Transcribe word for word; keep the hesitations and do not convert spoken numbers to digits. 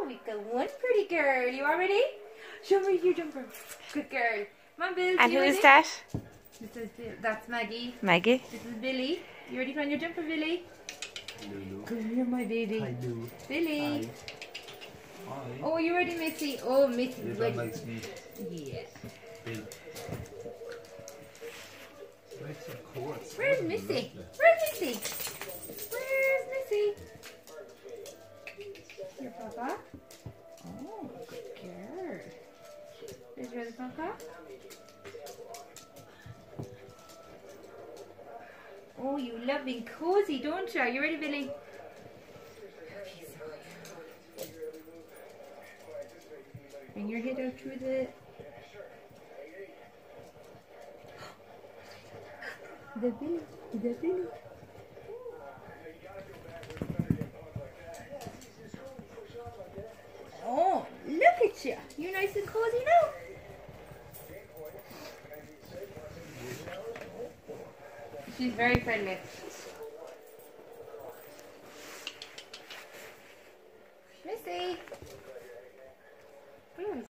we got one pretty girl. You all ready? Show me your jumper. Good girl. Come on, Bill. And who ready? is that? This is Bill. That's Maggie. Maggie. This is Billy. You ready for your jumper, Billy? Lulu. Come here, my baby. Hi, Lou. Billy. Hi. Oh, you ready, Missy? Oh, Missy's Everyone ready. likes me. Yeah. Bill. Right, of course. Where's Missy? Where's Missy? Where's Missy? Here, Papa. Oh, good girl. Is you ready, Papa? Oh, you love being cozy, don't you? Are you ready, Billy? Bring your head out through the... The Billy, the Billy. Oh, look at you. You're nice and cozy now. She's very friendly. Missy.